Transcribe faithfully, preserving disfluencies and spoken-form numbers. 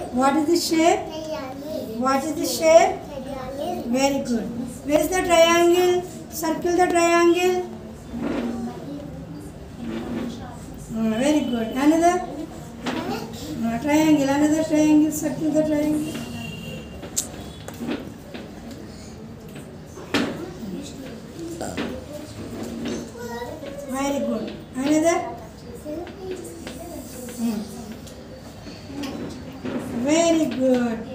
What is the shape? What is the shape? Very good. Where is the triangle? Circle the triangle. Uh, very good. Another? Uh, triangle. Another triangle. Circle the triangle. Very good. Another? Hmm. Very good.